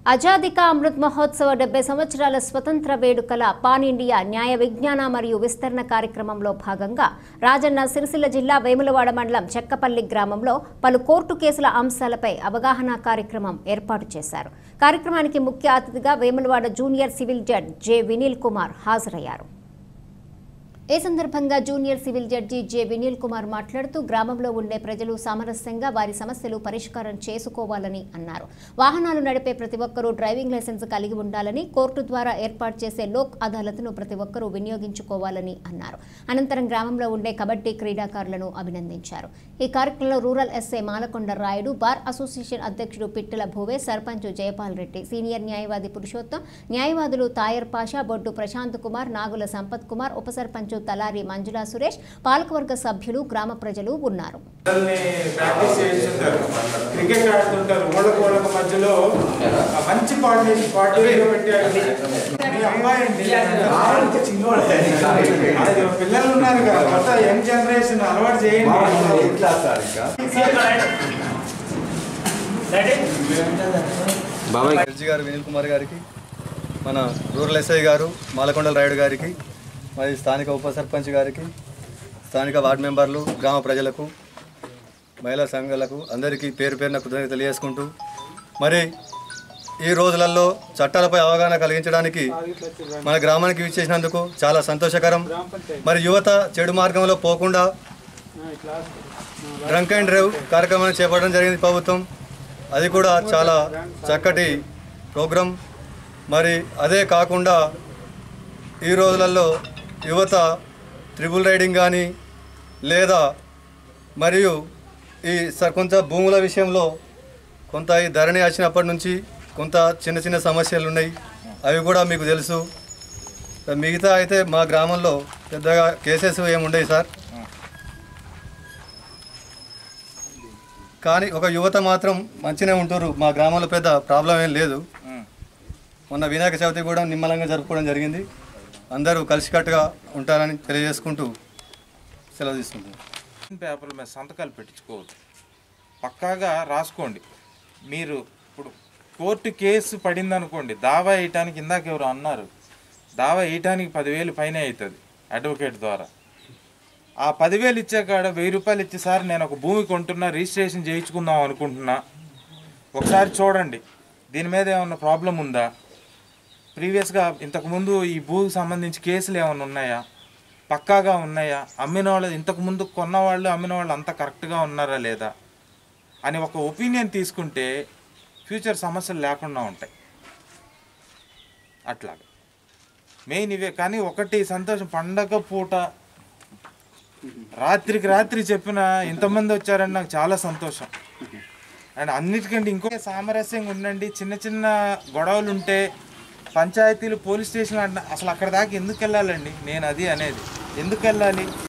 ఆజాదీ కా అమృత్ మహోత్సవ 70 సంవత్సరాల స్వతంత్ర వేడుకల పాన్ ఇండియా న్యాయ విజ్ఞాన మరియు విస్తరణ కార్యక్రమంలో భాగంగా రాజన్న సిరిసిల్ల జిల్లా వేములవాడ మండలం చెక్కపల్లి గ్రామంలో పలు కోర్టు కేసుల అంశాలపై అవగాహన కార్యక్రమం ఏర్పాటు చేశారు. కార్యక్రమానికి ముఖ్య అతిథిగా Vemulawada junior civil judge J Vineel Kumar హాజరయ్యారు. ఈ సందర్భంగా junior civil judge J Vineel Kumar మాట్లాడుతూ గ్రామంలో ఉండే ప్రజలు సామరస్యంగా వారి సమస్యలు పరిష్కారం చేసుకోవాలని అన్నారు. వాహనాలు నడిపే ప్రతి ఒక్కరూ డ్రైవింగ్ లైసెన్స్ కలిగి ఉండాలని, కోర్టు ద్వారా ఏర్పాటు చేసే లోక్ అదాలత్ను ప్రతి ఒక్కరూ వినియోగించుకోవాలని అన్నారు. అనంతరం గ్రామంలో ఉండే కబడ్డీ క్రీడాకారులను అభినందించారు. ఈ కార్యక్రమంలో rural SI Malakonda Rayudu, bar association అధ్యక్షుడు పిట్టల భూవే, సర్పంచ్ జయపాల్ రెడ్డి, సీనియర్ న్యాయవాది పురుషోత్తం, న్యాయవాదులు తాయర్ పాషా, బొడ్డు ప్రశాంత్ కుమార్, నాగుల సంపత్ కుమార్, ఉప సర్పంచ్ తలారి మంజులా సురేష్, పాలకవర్గ సభ్యులు, గ్రామ ప్రజలు ఉన్నారు. వినీల్ కుమార్ గారికి, మన రూరల్ ఎస్ఐ గారు మాలకొండల రాయుడు గారికి, మరి స్థానిక ఉప సర్పంచ్ గారికి, స్థానిక వార్డు మెంబర్లు, గ్రామ ప్రజలకు, మహిళా సంఘాలకు అందరికీ పేరు పేరున కృతజ్ఞతలు తెలియజేసుకుంటూ, మరి ఈ రోజులలో చట్టాలపై అవగాహన కలిగించడానికి మన గ్రామానికి విచ్చేసినందుకు చాలా సంతోషకరం. మరి యువత చెడు మార్గంలో పోకుండా డ్రంక్ అండ్ డ్రైవ్ కార్యక్రమాన్ని చేపట్టడం జరిగింది ప్రభుత్వం. అది కూడా చాలా చక్కటి ప్రోగ్రాం. మరి అదే కాకుండా ఈ రోజులలో యువత ట్రిపుల్ రైడింగ్ కానీ లేదా మరియు ఈ కొంత భూముల విషయంలో కొంత ఈ ధరణి వచ్చినప్పటి నుంచి కొంత చిన్న చిన్న సమస్యలు ఉన్నాయి. అవి కూడా మీకు తెలుసు. మిగతా అయితే మా గ్రామంలో పెద్దగా కేసెస్ ఏముండవు సార్. కానీ ఒక యువత మాత్రం మంచిగానే ఉంటారు. మా గ్రామంలో పెద్ద ప్రాబ్లం ఏం లేదు. మొన్న వినాయక చవితి కూడా నిమ్మలంగా జరుపుకోవడం జరిగింది. అందరూ కలిసికట్టుగా ఉంటారని తెలియజేసుకుంటూ సెలవు తీసుకుంటున్నాం. పేపర్ల మీద సంతకాలు పెట్టించుకోవద్దు, పక్కాగా రాసుకోండి. మీరు ఇప్పుడు కోర్టు కేసు పడింది అనుకోండి, దావా వేయటానికి ఇందాక ఎవరు అన్నారు, దావా వేయటానికి 10,000 పైన అవుతుంది అడ్వకేట్ ద్వారా. ఆ 10,000 ఇచ్చాక 1,000 రూపాయలు ఇచ్చి, సార్ నేను ఒక భూమి కొంటున్నా, రిజిస్ట్రేషన్ చేయించుకుందాం అనుకుంటున్నా, ఒకసారి చూడండి దీని మీద ఏమన్నా ప్రాబ్లం ఉందా, ప్రీవియస్గా ఇంతకుముందు ఈ భూమికి సంబంధించి కేసులు ఏమైనా ఉన్నాయా, పక్కాగా ఉన్నాయా, అమ్మిన వాళ్ళు ఇంతకుముందు కొన్నవాళ్ళు అమ్మిన వాళ్ళు అంతా కరెక్ట్గా ఉన్నారా లేదా అని ఒక ఒపీనియన్ తీసుకుంటే ఫ్యూచర్ సమస్యలు లేకుండా ఉంటాయి. అట్లాగా మెయిన్ ఇవే. కానీ ఒకటి సంతోషం, పండగ పూట రాత్రికి రాత్రి చెప్పిన ఇంతమంది వచ్చారని నాకు చాలా సంతోషం. అండ్ అన్నిటికంటే ఇంకో సామరస్యంగా ఉండండి. చిన్న చిన్న గొడవలు ఉంటే పంచాయతీలు, పోలీస్ స్టేషన్లు అసలు అక్కడ దాకా ఎందుకు వెళ్ళాలండి? నేను అది అనేది, ఎందుకు వెళ్ళాలి?